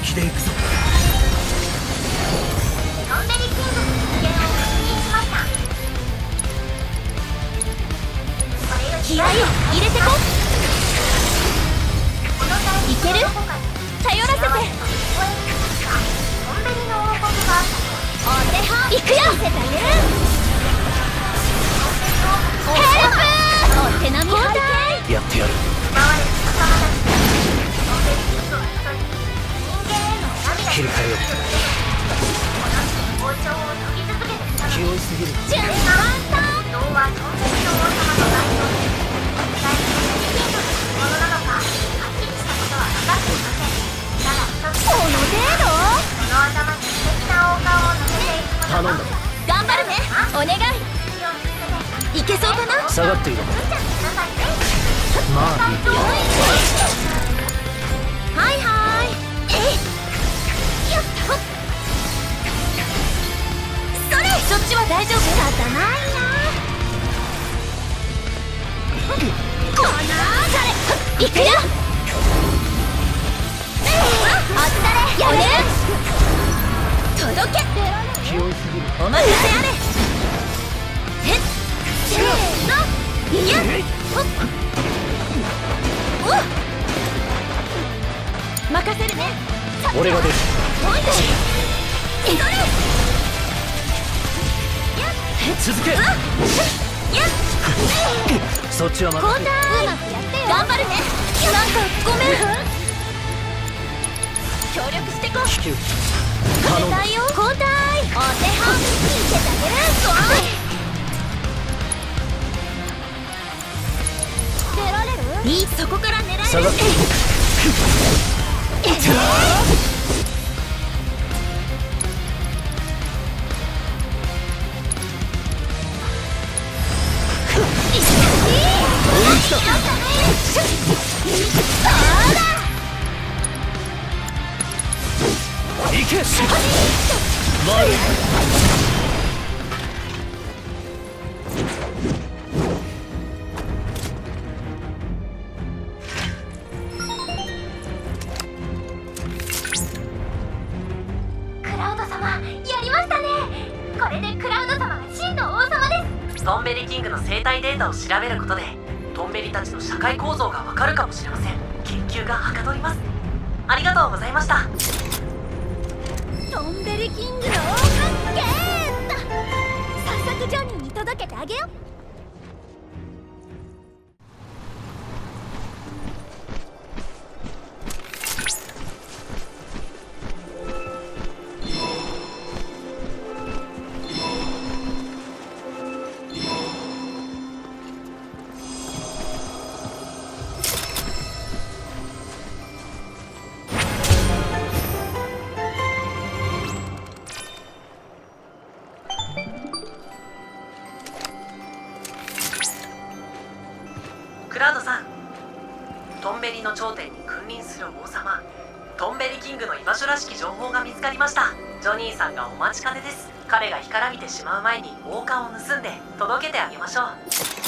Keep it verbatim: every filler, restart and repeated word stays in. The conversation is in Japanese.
気で行くぞ。 トンベリキングの危険を確認しました。これより気合を入れてこ。 このタイミングいけるのどこかに頼らせて。 トンベリの王国があったと。 お手本行くよ。見せてあげる。ヘルプ。お手並み拝見。 やってやる。 奪われた仲間たち。トンベリキングは一人人間への涙切り替えよう。 この王朝を研ぎ続けてきたの気に負いすぎる。 準備万端。 童話トンベリの王様と代表で一体トンベリキングが何者なのかはっきりしたことは分かっていません。ただ一つこの程度。 その頭に素敵な王冠を乗せていくこと頼んだ。 頑張るね。お願い。 気をつけていけそうかな。 下がっていろ。 無茶しなさいね。 まあいい。 はいはい。えい。よっほっ。それ。そっちは大丈夫。仕方ないな。このそれ。行くよ。お疲れ。やれ。届け。 気負いすぎる。 お任せあれ。へっ。せーの。いや。ほっ。おっ。任せるね。 俺が出る。 おいで。それ。 続け。 やっ。 そっちは任交代。うまくやってよ。頑張るね。なんかごめん。協力してこ。 気球。 頼んだよ。交代。お手本見せてあげる。出られる？いい、そこから狙える。 下がってえっ行け。回る。 クラウド様、やりましたね。これでクラウド様が真の王様です。 トンベリキングの生態データを調べることでトンベリたちの社会構造がわかるかもしれません。研究がはかどります。ありがとうございました。 トンベリキングの王冠ゲット。早速ジョニーに届けてあげよう。 クラウドさん、トンベリの頂点に君臨する王様トンベリキングの居場所らしき情報が見つかりました。ジョニーさんがお待ちかねです。彼が干からびてしまう前に王冠を盗んで届けてあげましょう。